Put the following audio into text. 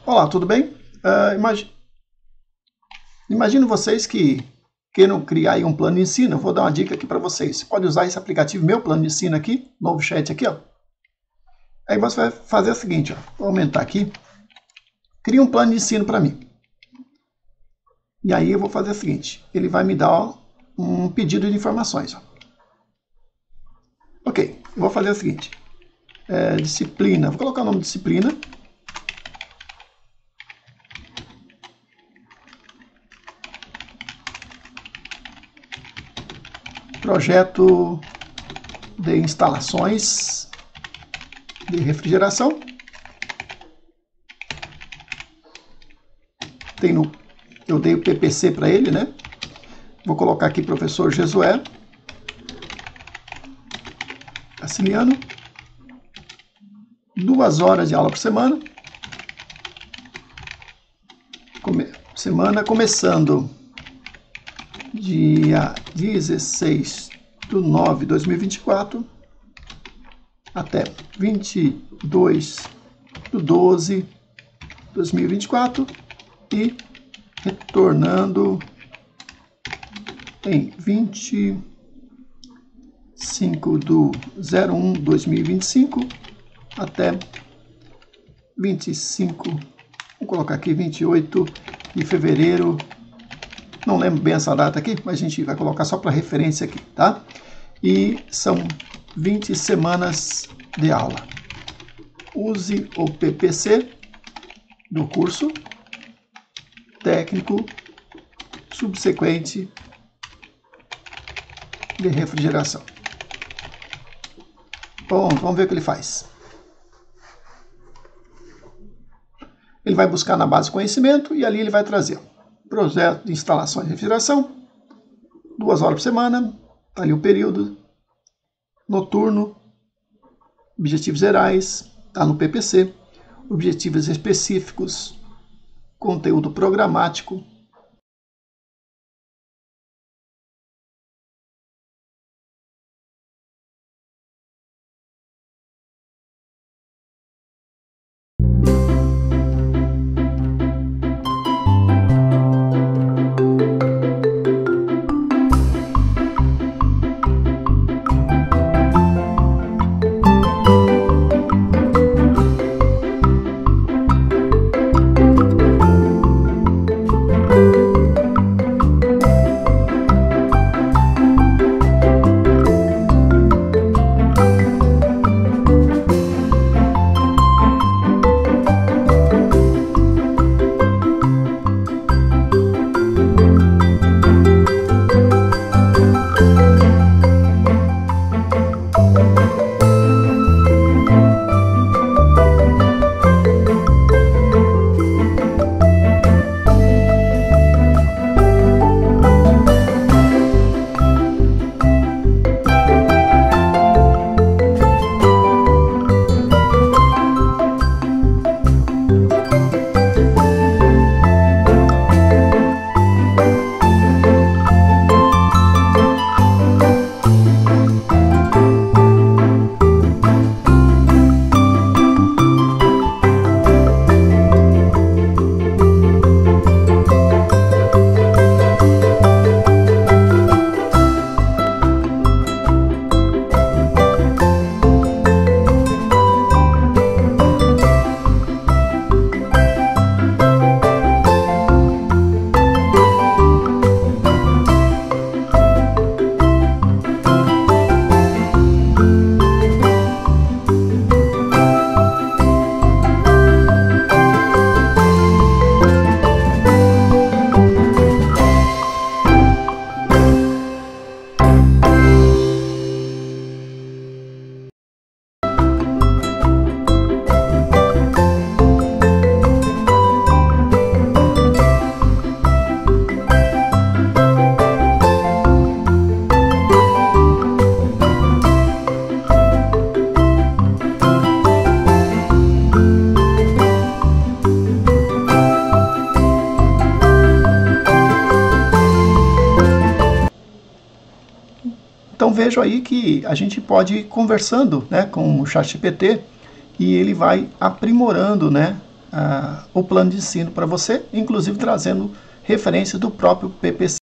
Olá, tudo bem? Imagino vocês que queiram criar aí um plano de ensino. Eu vou dar uma dica aqui para vocês. Você pode usar esse aplicativo Meu Plano de Ensino aqui, novo chat aqui, ó. Aí você vai fazer o seguinte, ó. Vou aumentar aqui. Cria um plano de ensino para mim. E aí eu vou fazer o seguinte. Ele vai me dar, ó, um pedido de informações, ó. Ok, eu vou fazer o seguinte. Disciplina. Vou colocar o nome de disciplina. Projeto de instalações de refrigeração. Eu dei o PPC para ele, né? Vou colocar aqui professor Jesué Caciliano. 2 horas de aula por semana. Semana começando dia 16/9/2024 até 22/12/2024 e retornando em 25/01/2025 até vou colocar aqui 28 de fevereiro. Não lembro bem essa data aqui, mas a gente vai colocar só para referência aqui, tá? E são 20 semanas de aula. Use o PPC do curso técnico subsequente de refrigeração. Bom, vamos ver o que ele faz. Ele vai buscar na base de conhecimento e ali ele vai trazer projeto de instalações de refrigeração, 2 horas por semana, está ali o período, noturno, objetivos gerais, está no PPC, objetivos específicos, conteúdo programático. Então vejo aí que a gente pode ir conversando, né, com o ChatGPT e ele vai aprimorando, né, o plano de ensino para você, inclusive trazendo referências do próprio PPC.